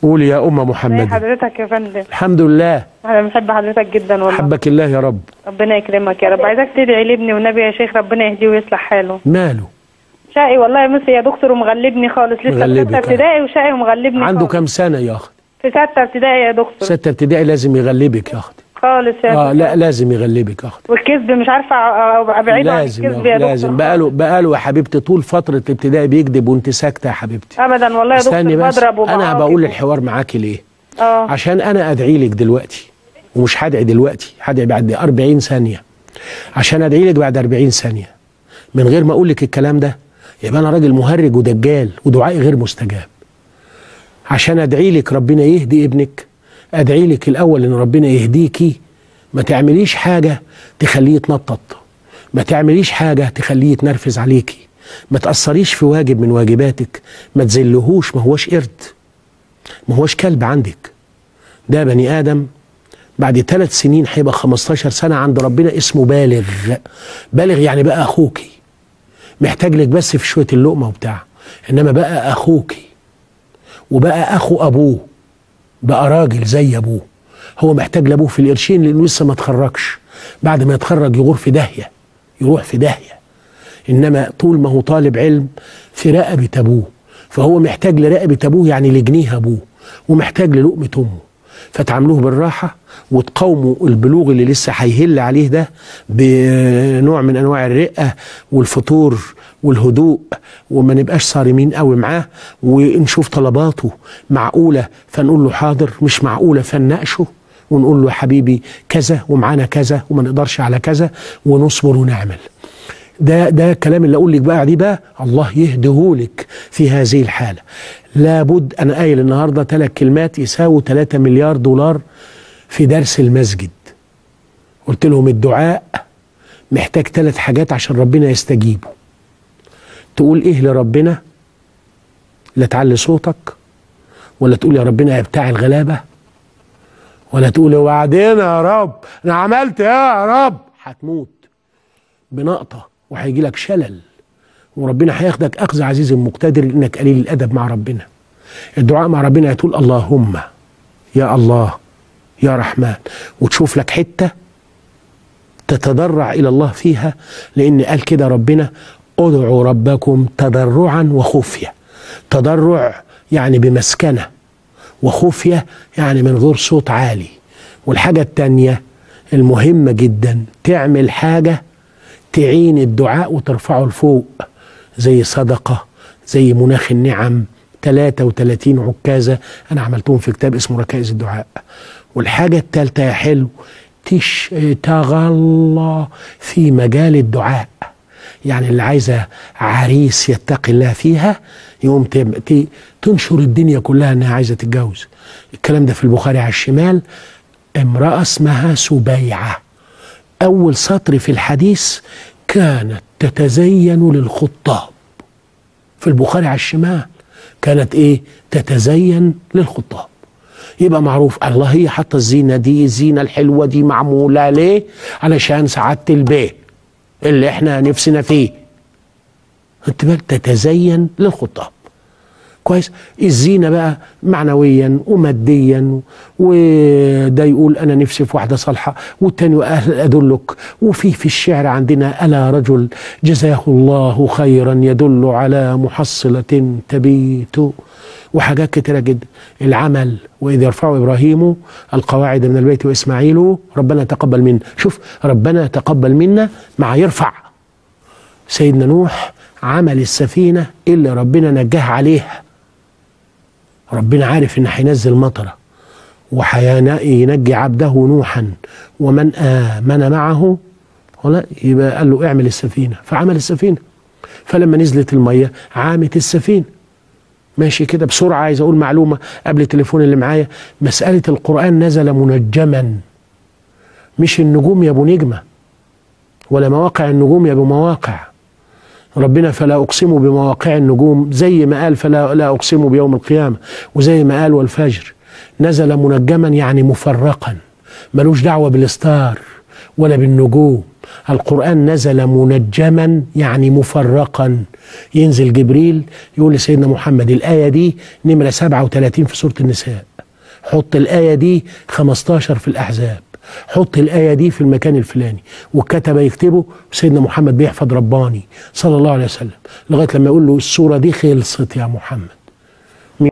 قولي يا أم محمد. ازي حضرتك يا فندم؟ الحمد لله. انا بحب حضرتك جدا والله. حبك الله يا رب. ربنا يكرمك يا رب. عايزاك تدعي لابني والنبي يا شيخ، ربنا يهديه ويصلح حاله. ماله؟ شقي والله يا دكتور ومغلبني خالص، لسه في 6 ابتدائي وشقي ومغلبني. عنده كام سنة يا أختي؟ في 6 ابتدائي يا دكتور. 6 ابتدائي لازم يغلبك يا أختي خالص يا دكتور. لا لازم يغلبك يا أختي. والكذب مش عارفه ابعده عن الكذب يا دكتور. لازم. بقاله يا حبيبتي طول فترة الابتدائي بيكذب وانت ساكتة يا حبيبتي. ابدا والله يا دكتور، بضرب وبعاقب. أنا بقول الحوار معاكي ليه؟ عشان أنا أدعي لك دلوقتي، ومش هدعي دلوقتي، هدعي بعد 40 ثانية. عشان أدعي لك بعد 40 ثانية من غير ما أقول لك الكلام ده يبقى أنا راجل مهرج ودجال ودعائي غير مستجاب. عشان أدعي لك ربنا يهدي ابنك، أدعي لك الأول إن ربنا يهديكي. ما تعمليش حاجة تخليه يتنطط، ما تعمليش حاجة تخليه يتنرفز عليكي، ما تأثريش في واجب من واجباتك، ما تذلهوش. ما هوش قرد، ما هوش كلب عندك، ده بني آدم. بعد 3 سنين هيبقى 15 سنة عند ربنا اسمه بالغ. بالغ يعني بقى أخوكي، محتاج لك بس في شوية اللقمة وبتاع، إنما بقى أخوكي وبقى أخو أبوه، بقى راجل زي أبوه. هو محتاج لأبوه في القرشين لأنه لسه ما اتخرجش، بعد ما يتخرج يغور في داهية، يروح في داهية. إنما طول ما هو طالب علم في رقبة أبوه، فهو محتاج لرقبة أبوه يعني لجنيه أبوه، ومحتاج للقمة أمه. فتعاملوه بالراحة وتقاوموا البلوغ اللي لسه هيهل عليه ده بنوع من أنواع الرقة والفطور والهدوء، وما نبقاش صارمين قوي معاه، ونشوف طلباته معقولة فنقول له حاضر، مش معقولة فنناقشه ونقول له يا حبيبي كذا ومعانا كذا وما نقدرش على كذا، ونصبر ونعمل. ده الكلام اللي اقول لك بقى دي بقى الله يهديهولك في هذه الحالة. لابد، انا قايل النهارده 3 كلمات يساووا 3 مليار دولار في درس المسجد. قلت لهم الدعاء محتاج 3 حاجات عشان ربنا يستجيبه. تقول ايه لربنا؟ لا تعلي صوتك، ولا تقول يا ربنا يا بتاع الغلابة، ولا تقول وبعدين يا رب انا عملت يا رب. هتموت بنقطة وهيجي لك شلل، وربنا هياخدك اخذ عزيز مقتدر لانك قليل الادب مع ربنا. الدعاء مع ربنا تقول اللهم يا الله يا رحمن، وتشوف لك حتة تتضرع الى الله فيها، لان قال كده ربنا ادعوا ربكم تضرعا وخفية. تضرع يعني بمسكنة، وخفية يعني من غير صوت عالي. والحاجة التانية المهمة جدا، تعمل حاجة تعين الدعاء وترفعه لفوق، زي صدقة، زي مناخ النعم، 33 عكازة أنا عملتهم في كتاب اسمه ركائز الدعاء. والحاجة الثالثة يا حلو، تغلى في مجال الدعاء، يعني اللي عايزة عريس يتقي الله فيها يقوم تنشر الدنيا كلها انها عايزة تتجوز. الكلام ده في البخاري على الشمال. امرأة اسمها سبيعة، أول سطر في الحديث كانت تتزين للخطاب. في البخاري على الشمال كانت ايه؟ تتزين للخطاب. يبقى معروف الله هي حتى الزينة دي، الزينة الحلوة دي معمولة ليه؟ علشان سعادة البيت اللي احنا نفسنا فيه. انت بقى تتزين للخطاب كويس. الزينة بقى معنويا وماديا، وده يقول أنا نفسي في واحدة صالحة، والتاني أدلك. وفي الشعر عندنا ألا رجل جزاه الله خيرا يدل على محصلة تبيت، وحاجات كتيرة جدا. العمل وإذ يرفع إبراهيم القواعد من البيت وإسماعيل ربنا تقبل منا. شوف ربنا تقبل منا مع يرفع. سيدنا نوح عمل السفينة اللي ربنا نجاه عليها، ربنا عارف إن هينزل مطرة وهينجي عبده نوحا ومن آمن معه، ولا يبقى قال له اعمل السفينة، فعمل السفينة. فلما نزلت المية عامت السفينة. ماشي كده بسرعة. عايز أقول معلومة قبل التليفون اللي معايا، مسألة القرآن نزل منجما، مش النجوم يا أبو نجمة، ولا مواقع النجوم يا أبو مواقع. ربنا فلا أقسم بمواقع النجوم، زي ما قال فلا أقسم بيوم القيامة، وزي ما قال والفجر. نزل منجما يعني مفرقا، ملوش دعوة بالستار ولا بالنجوم القرآن نزل منجما يعني مفرقا. ينزل جبريل يقول لسيدنا محمد الآية دي نمرة 37 في سورة النساء، حط الآية دي 15 في الأحزاب، حط الآية دي في المكان الفلاني، والكتبة يكتبوا، سيدنا محمد بيحفظ رباني صلى الله عليه وسلم لغاية لما يقول له السورة دي خلصت يا محمد.